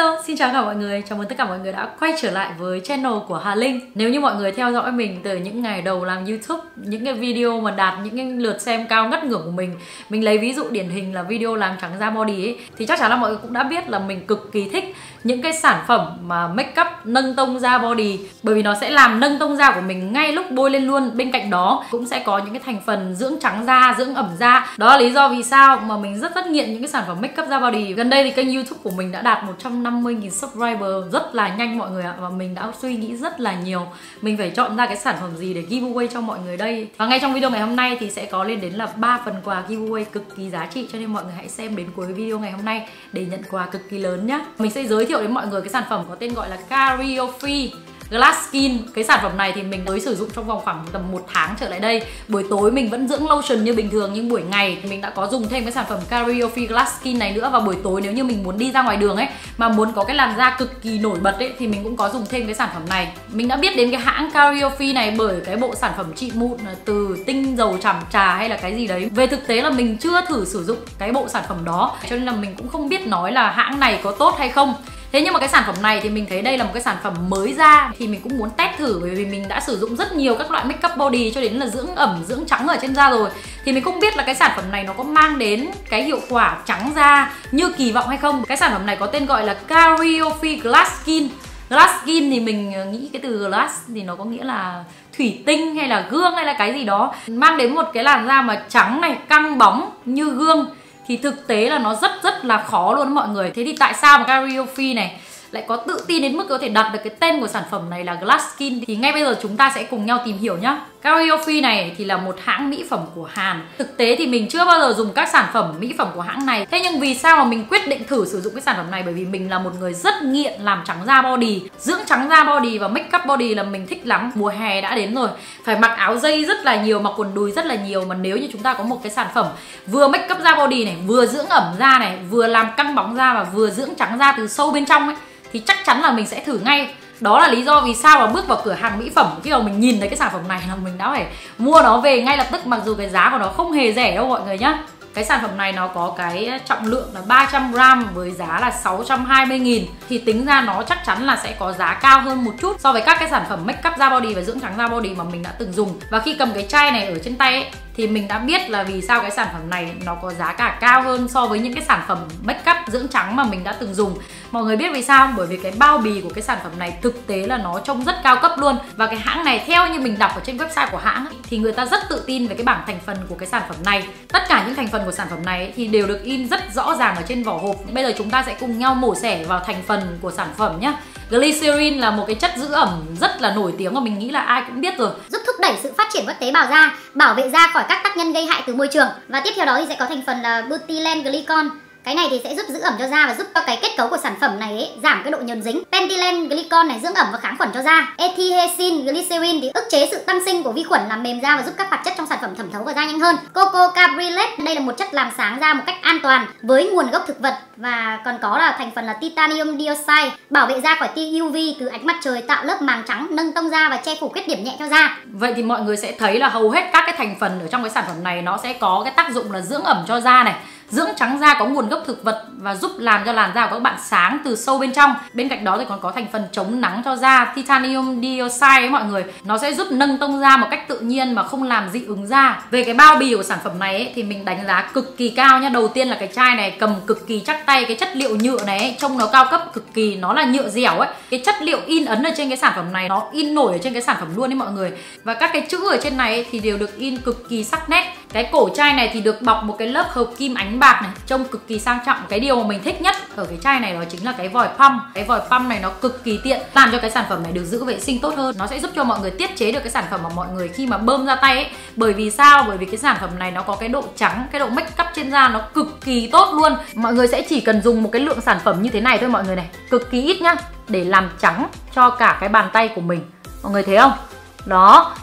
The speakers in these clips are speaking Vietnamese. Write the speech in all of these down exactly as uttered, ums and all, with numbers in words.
Hello, xin chào cả mọi người, chào mừng tất cả mọi người đã quay trở lại với channel của Hà Linh. Nếu như mọi người theo dõi mình từ những ngày đầu làm YouTube, những cái video mà đạt những cái lượt xem cao ngất ngưỡng của mình, mình lấy ví dụ điển hình là video làm trắng da body ấy, thì chắc chắn là mọi người cũng đã biết là mình cực kỳ thích những cái sản phẩm mà make up nâng tông da body, bởi vì nó sẽ làm nâng tông da của mình ngay lúc bôi lên luôn. Bên cạnh đó cũng sẽ có những cái thành phần dưỡng trắng da, dưỡng ẩm da. Đó là lý do vì sao mà mình rất rất nghiện những cái sản phẩm make up da body. Gần đây thì kênh YouTube của mình đã đạt một trăm năm mươi nghìn subscriber rất là nhanh mọi người ạ, và mình đã suy nghĩ rất là nhiều mình phải chọn ra cái sản phẩm gì để giveaway cho mọi người đây. Và ngay trong video ngày hôm nay thì sẽ có lên đến là ba phần quà giveaway cực kỳ giá trị, cho nên mọi người hãy xem đến cuối video ngày hôm nay để nhận quà cực kỳ lớn nhá. Mình sẽ giới thiệu đến mọi người cái sản phẩm có tên gọi là Cardio Free Glass Skin. Cái sản phẩm này thì mình mới sử dụng trong vòng khoảng tầm một tháng trở lại đây. Buổi tối mình vẫn dưỡng lotion như bình thường, nhưng buổi ngày mình đã có dùng thêm cái sản phẩm Cardio Free Glass Skin này nữa. Và buổi tối nếu như mình muốn đi ra ngoài đường ấy mà muốn có cái làn da cực kỳ nổi bật ấy thì mình cũng có dùng thêm cái sản phẩm này. Mình đã biết đến cái hãng Cardio Free này bởi cái bộ sản phẩm trị mụn từ tinh dầu chảm trà hay là cái gì đấy. Về thực tế là mình chưa thử sử dụng cái bộ sản phẩm đó, cho nên là mình cũng không biết nói là hãng này có tốt hay không. Thế nhưng mà cái sản phẩm này thì mình thấy đây là một cái sản phẩm mới ra thì mình cũng muốn test thử, bởi vì mình đã sử dụng rất nhiều các loại make up body cho đến là dưỡng ẩm, dưỡng trắng ở trên da rồi. Thì mình không biết là cái sản phẩm này nó có mang đến cái hiệu quả trắng da như kỳ vọng hay không. Cái sản phẩm này có tên gọi là Cardio Free Glass Skin. Glass Skin thì mình nghĩ cái từ glass thì nó có nghĩa là thủy tinh hay là gương hay là cái gì đó, mang đến một cái làn da mà trắng này, căng bóng như gương. Thì thực tế là nó rất rất là khó luôn đó mọi người. Thế thì tại sao mà Cardio Free này lại có tự tin đến mức có thể đặt được cái tên của sản phẩm này là Glass Skin? Thì ngay bây giờ chúng ta sẽ cùng nhau tìm hiểu nhá. Cardio Free này thì là một hãng mỹ phẩm của Hàn. Thực tế thì mình chưa bao giờ dùng các sản phẩm mỹ phẩm của hãng này. Thế nhưng vì sao mà mình quyết định thử sử dụng cái sản phẩm này? Bởi vì mình là một người rất nghiện làm trắng da body, dưỡng trắng da body và make up body là mình thích lắm. Mùa hè đã đến rồi, phải mặc áo dây rất là nhiều, mặc quần đùi rất là nhiều. Mà nếu như chúng ta có một cái sản phẩm vừa make up da body này, vừa dưỡng ẩm da này, vừa làm căng bóng da và vừa dưỡng trắng da từ sâu bên trong ấy, thì chắc chắn là mình sẽ thử ngay. Đó là lý do vì sao mà bước vào cửa hàng mỹ phẩm, khi mà mình nhìn thấy cái sản phẩm này là mình đã phải mua nó về ngay lập tức, mặc dù cái giá của nó không hề rẻ đâu mọi người nhá. Cái sản phẩm này nó có cái trọng lượng là ba trăm gam với giá là sáu trăm hai mươi nghìn. Thì tính ra nó chắc chắn là sẽ có giá cao hơn một chút so với các cái sản phẩm make up da body và dưỡng trắng da body mà mình đã từng dùng. Và khi cầm cái chai này ở trên tay ấy, thì mình đã biết là vì sao cái sản phẩm này nó có giá cả cao hơn so với những cái sản phẩm make up dưỡng trắng mà mình đã từng dùng. Mọi người biết vì sao không? Bởi vì cái bao bì của cái sản phẩm này thực tế là nó trông rất cao cấp luôn. Và cái hãng này theo như mình đọc ở trên website của hãng ấy, thì người ta rất tự tin về cái bảng thành phần của cái sản phẩm này. Tất cả những thành phần của sản phẩm này ấy, thì đều được in rất rõ ràng ở trên vỏ hộp. Bây giờ chúng ta sẽ cùng nhau mổ xẻ vào thành phần của sản phẩm nhé. Glycerin là một cái chất giữ ẩm rất là nổi tiếng và mình nghĩ là ai cũng biết rồi. Giúp thúc đẩy sự phát triển các tế bào da, bảo vệ da khỏi các tác nhân gây hại từ môi trường. Và tiếp theo đó thì sẽ có thành phần là butylen glycol. Cái này thì sẽ giúp giữ ẩm cho da và giúp cho cái kết cấu của sản phẩm này ấy, giảm cái độ nhờn dính. Pentylen glycol này dưỡng ẩm và kháng khuẩn cho da. Ethylhexin glycerin thì ức chế sự tăng sinh của vi khuẩn, làm mềm da và giúp các hoạt chất trong sản phẩm thẩm thấu vào da nhanh hơn. Coco cabrylate, đây là một chất làm sáng da một cách an toàn với nguồn gốc thực vật. Và còn có là thành phần là titanium dioxide, bảo vệ da khỏi tia u vê từ ánh mặt trời, tạo lớp màng trắng, nâng tông da và che phủ khuyết điểm nhẹ cho da. Vậy thì mọi người sẽ thấy là hầu hết các cái thành phần ở trong cái sản phẩm này nó sẽ có cái tác dụng là dưỡng ẩm cho da này, dưỡng trắng da có nguồn gốc thực vật và giúp làm cho làn da của các bạn sáng từ sâu bên trong. Bên cạnh đó thì còn có thành phần chống nắng cho da, titanium dioxide ấy mọi người. Nó sẽ giúp nâng tông da một cách tự nhiên mà không làm dị ứng da. Về cái bao bì của sản phẩm này ấy, thì mình đánh giá cực kỳ cao nhá. Đầu tiên là cái chai này cầm cực kỳ chắc tay, cái chất liệu nhựa này ấy, trông nó cao cấp cực kỳ, nó là nhựa dẻo ấy. Cái chất liệu in ấn ở trên cái sản phẩm này nó in nổi ở trên cái sản phẩm luôn đấy mọi người. Và các cái chữ ở trên này ấy, thì đều được in cực kỳ sắc nét. Cái cổ chai này thì được bọc một cái lớp hợp kim ánh bạc này, trông cực kỳ sang trọng. Cái điều mà mình thích nhất ở cái chai này đó chính là cái vòi pump. Cái vòi pump này nó cực kỳ tiện, làm cho cái sản phẩm này được giữ vệ sinh tốt hơn. Nó sẽ giúp cho mọi người tiết chế được cái sản phẩm mà mọi người khi mà bơm ra tay ấy. Bởi vì sao? Bởi vì cái sản phẩm này nó có cái độ trắng, cái độ make up trên da nó cực kỳ tốt luôn. Mọi người sẽ chỉ cần dùng một cái lượng sản phẩm như thế này thôi mọi người này, cực kỳ ít nhá, để làm trắng cho cả cái bàn tay của mình. Mọi người thấy không? Đó,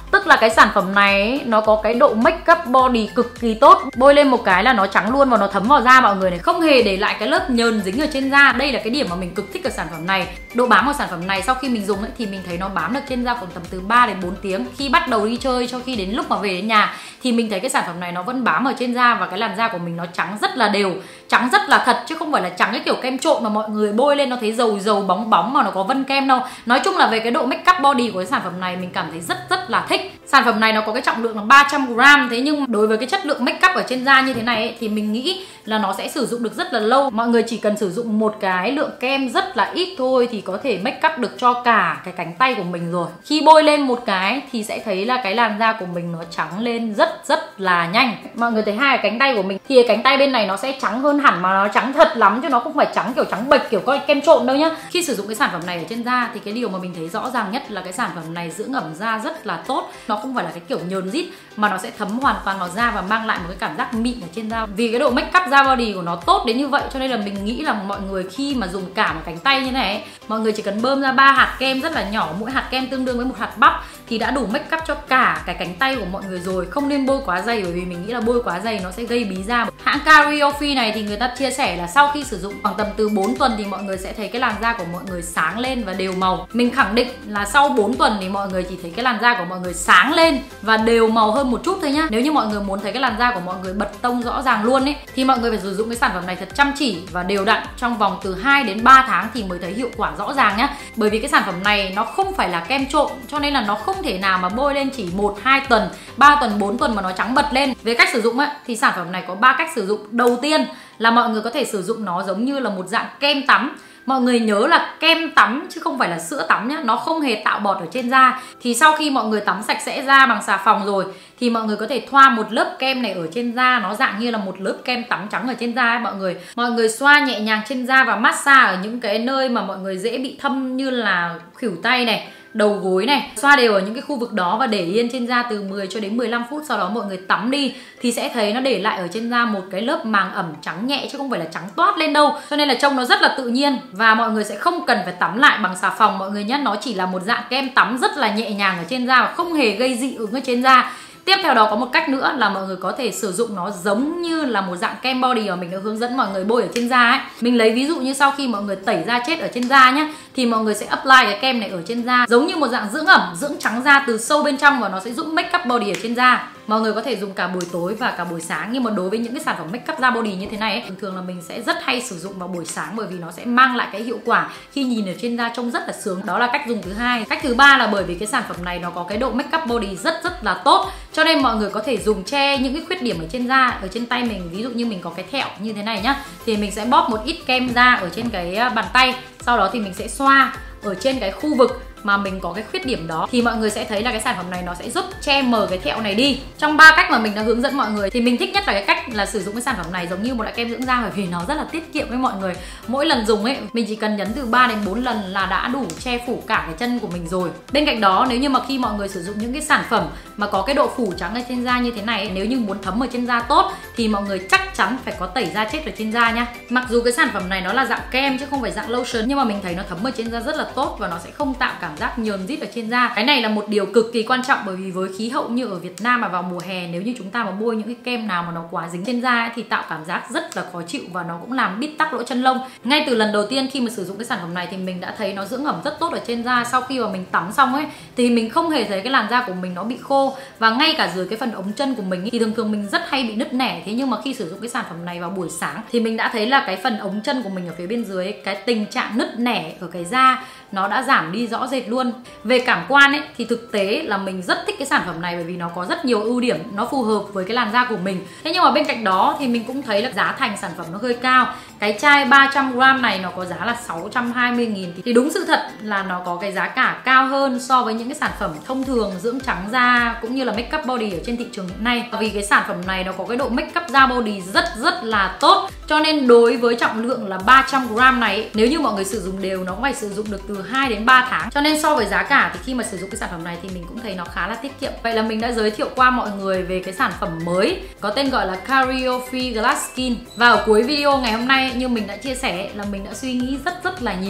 Tức là cái sản phẩm này ấy, nó có cái độ make up body cực kỳ tốt. Bôi lên một cái là nó trắng luôn và nó thấm vào da mọi người này, không hề để lại cái lớp nhờn dính ở trên da. Đây là cái điểm mà mình cực thích ở sản phẩm này. Độ bám của sản phẩm này sau khi mình dùng ấy, thì mình thấy nó bám được trên da khoảng tầm từ ba đến bốn tiếng. Khi bắt đầu đi chơi cho khi đến lúc mà về đến nhà thì mình thấy cái sản phẩm này nó vẫn bám ở trên da và cái làn da của mình nó trắng rất là đều, trắng rất là thật chứ không phải là trắng cái kiểu kem trộn mà mọi người bôi lên nó thấy dầu dầu bóng bóng mà nó có vân kem đâu. Nói chung là về cái độ make up body của cái sản phẩm này mình cảm thấy rất rất là thích. Sản phẩm này nó có cái trọng lượng là ba trăm gram, thế nhưng đối với cái chất lượng make up ở trên da như thế này ấy, thì mình nghĩ là nó sẽ sử dụng được rất là lâu. Mọi người chỉ cần sử dụng một cái lượng kem rất là ít thôi thì có thể make up được cho cả cái cánh tay của mình rồi. Khi bôi lên một cái thì sẽ thấy là cái làn da của mình nó trắng lên rất rất là nhanh. Mọi người thấy hai cái cánh tay của mình thì cái cánh tay bên này nó sẽ trắng hơn hẳn, mà nó trắng thật lắm chứ nó không phải trắng kiểu trắng bệch kiểu coi kem trộn đâu nhá. Khi sử dụng cái sản phẩm này ở trên da thì cái điều mà mình thấy rõ ràng nhất là cái sản phẩm này dưỡng ẩm da rất là tốt. Nó không phải là cái kiểu nhờn rít mà nó sẽ thấm hoàn toàn vào da và mang lại một cái cảm giác mịn ở trên da. Vì cái độ make up da body của nó tốt đến như vậy cho nên là mình nghĩ là mọi người khi mà dùng cả một cánh tay như này ấy, mọi người chỉ cần bơm ra ba hạt kem rất là nhỏ, mỗi hạt kem tương đương với một hạt bắp thì đã đủ make up cho cả cái cánh tay của mọi người rồi. Không nên bôi quá dày bởi vì mình nghĩ là bôi quá dày nó sẽ gây bí da. Hãng Cariofi này thì người ta chia sẻ là sau khi sử dụng khoảng tầm từ bốn tuần thì mọi người sẽ thấy cái làn da của mọi người sáng lên và đều màu. Mình khẳng định là sau bốn tuần thì mọi người chỉ thấy cái làn da của mọi người sáng lên và đều màu hơn một chút thôi nhá. Nếu như mọi người muốn thấy cái làn da của mọi người bật tông rõ ràng luôn ấy thì mọi người phải sử dụng cái sản phẩm này thật chăm chỉ và đều đặn trong vòng từ hai đến ba tháng thì mới thấy hiệu quả rõ ràng nhá. Bởi vì cái sản phẩm này nó không phải là kem trộn cho nên là nó không thể nào mà bôi lên chỉ một hai tuần, ba tuần, bốn tuần mà nó trắng bật lên. Về cách sử dụng ấy thì sản phẩm này có ba cách sử dụng. Đầu tiên là mọi người có thể sử dụng nó giống như là một dạng kem tắm. Mọi người nhớ là kem tắm chứ không phải là sữa tắm nhé. Nó không hề tạo bọt ở trên da. Thì sau khi mọi người tắm sạch sẽ da bằng xà phòng rồi thì mọi người có thể thoa một lớp kem này ở trên da. Nó dạng như là một lớp kem tắm trắng ở trên da ấy mọi người. Mọi người xoa nhẹ nhàng trên da và massage ở những cái nơi mà mọi người dễ bị thâm như là khuỷu tay này, đầu gối này. Xoa đều ở những cái khu vực đó và để yên trên da từ mười cho đến mười lăm phút. Sau đó mọi người tắm đi thì sẽ thấy nó để lại ở trên da một cái lớp màng ẩm trắng nhẹ chứ không phải là trắng toát lên đâu. Cho nên là trông nó rất là tự nhiên và mọi người sẽ không cần phải tắm lại bằng xà phòng mọi người nhé. Nó chỉ là một dạng kem tắm rất là nhẹ nhàng ở trên da và không hề gây dị ứng ở trên da. Tiếp theo đó có một cách nữa là mọi người có thể sử dụng nó giống như là một dạng kem body mà mình đã hướng dẫn mọi người bôi ở trên da ấy. Mình lấy ví dụ như sau khi mọi người tẩy da chết ở trên da nhé thì mọi người sẽ apply cái kem này ở trên da giống như một dạng dưỡng ẩm, dưỡng trắng da từ sâu bên trong và nó sẽ giúp make up body ở trên da. Mọi người có thể dùng cả buổi tối và cả buổi sáng, nhưng mà đối với những cái sản phẩm make up da body như thế này ấy, thường thường là mình sẽ rất hay sử dụng vào buổi sáng bởi vì nó sẽ mang lại cái hiệu quả khi nhìn ở trên da trông rất là sướng. Đó là cách dùng thứ hai. Cách thứ ba là bởi vì cái sản phẩm này nó có cái độ make up body rất rất là tốt cho nên mọi người có thể dùng che những cái khuyết điểm ở trên da, ở trên tay mình. Ví dụ như mình có cái thẹo như thế này nhá thì mình sẽ bóp một ít kem da ở trên cái bàn tay, sau đó thì mình sẽ xoa ở trên cái khu vực mà mình có cái khuyết điểm đó thì mọi người sẽ thấy là cái sản phẩm này nó sẽ giúp che mờ cái thẹo này đi. Trong ba cách mà mình đã hướng dẫn mọi người thì mình thích nhất là cái cách là sử dụng cái sản phẩm này giống như một loại kem dưỡng da bởi vì nó rất là tiết kiệm với mọi người. Mỗi lần dùng ấy mình chỉ cần nhấn từ ba đến bốn lần là đã đủ che phủ cả cái chân của mình rồi. Bên cạnh đó nếu như mà khi mọi người sử dụng những cái sản phẩm mà có cái độ phủ trắng ở trên da như thế này ấy, nếu như muốn thấm ở trên da tốt thì mọi người chắc chắn phải có tẩy da chết ở trên da nha. Mặc dù cái sản phẩm này nó là dạng kem chứ không phải dạng lotion nhưng mà mình thấy nó thấm ở trên da rất là tốt và nó sẽ không tạo cảm giác nhờn rít ở trên da. Cái này là một điều cực kỳ quan trọng bởi vì với khí hậu như ở Việt Nam mà vào mùa hè nếu như chúng ta mà bôi những cái kem nào mà nó quá dính trên da ấy, thì tạo cảm giác rất là khó chịu và nó cũng làm bít tắc lỗ chân lông. Ngay từ lần đầu tiên khi mà sử dụng cái sản phẩm này thì mình đã thấy nó dưỡng ẩm rất tốt ở trên da. Sau khi mà mình tắm xong ấy thì mình không hề thấy cái làn da của mình nó bị khô và ngay cả dưới cái phần ống chân của mình ấy, thì thường thường mình rất hay bị nứt nẻ. Thế nhưng mà khi sử dụng cái sản phẩm này vào buổi sáng thì mình đã thấy là cái phần ống chân của mình ở phía bên dưới, cái tình trạng nứt nẻ ở cái da nó đã giảm đi rõ rệt luôn. Về cảm quan ấy thì thực tế là mình rất thích cái sản phẩm này bởi vì nó có rất nhiều ưu điểm, nó phù hợp với cái làn da của mình. Thế nhưng mà bên cạnh đó thì mình cũng thấy là giá thành sản phẩm nó hơi cao. Cái chai ba trăm gram này nó có giá là sáu trăm hai mươi nghìn. Thì đúng sự thật là nó có cái giá cả cao hơn so với những cái sản phẩm thông thường dưỡng trắng da cũng như là make up body ở trên thị trường hiện nay. Vì cái sản phẩm này nó có cái độ make up da body rất rất là tốt. Cho nên đối với trọng lượng là ba trăm gram này, nếu như mọi người sử dụng đều nó cũng phải sử dụng được từ hai đến ba tháng. Cho nên so với giá cả thì khi mà sử dụng cái sản phẩm này thì mình cũng thấy nó khá là tiết kiệm. Vậy là mình đã giới thiệu qua mọi người về cái sản phẩm mới có tên gọi là Cariofi Glass Skin. Và ở cuối video ngày hôm nay như mình đã chia sẻ là mình đã suy nghĩ rất rất là nhiều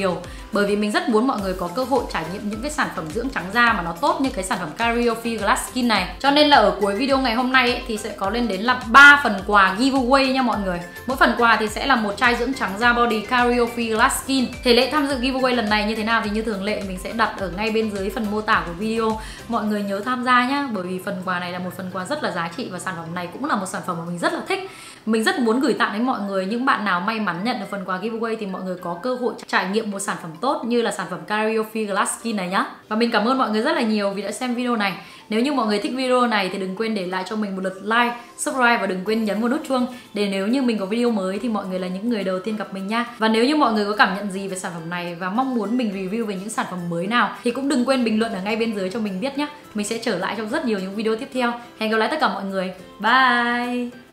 bởi vì mình rất muốn mọi người có cơ hội trải nghiệm những cái sản phẩm dưỡng trắng da mà nó tốt như cái sản phẩm Cariofi Glass Skin này. Cho nên là ở cuối video ngày hôm nay ấy, thì sẽ có lên đến là ba phần quà giveaway nha mọi người. Mỗi phần quà thì sẽ là một chai dưỡng trắng da body Cariofi Glass Skin. Thể lệ tham dự giveaway lần này như thế nào thì như thường lệ mình sẽ đặt ở ngay bên dưới phần mô tả của video. Mọi người nhớ tham gia nhá, bởi vì phần quà này là một phần quà rất là giá trị và sản phẩm này cũng là một sản phẩm mà mình rất là thích. Mình rất muốn gửi tặng đến mọi người. Những bạn nào may mắn nhận được phần quà giveaway thì mọi người có cơ hội trải nghiệm một sản phẩm tốt như là sản phẩm Cariofi Glass Skin này nhá. Và mình cảm ơn mọi người rất là nhiều vì đã xem video này. Nếu như mọi người thích video này thì đừng quên để lại cho mình một lượt like, subscribe và đừng quên nhấn vào nút chuông để nếu như mình có video mới thì mọi người là những người đầu tiên gặp mình nha. Và nếu như mọi người có cảm nhận gì về sản phẩm này và mong muốn mình review về những sản phẩm mới nào thì cũng đừng quên bình luận ở ngay bên dưới cho mình biết nhé. Mình sẽ trở lại trong rất nhiều những video tiếp theo. Hẹn gặp lại tất cả mọi người. Bye!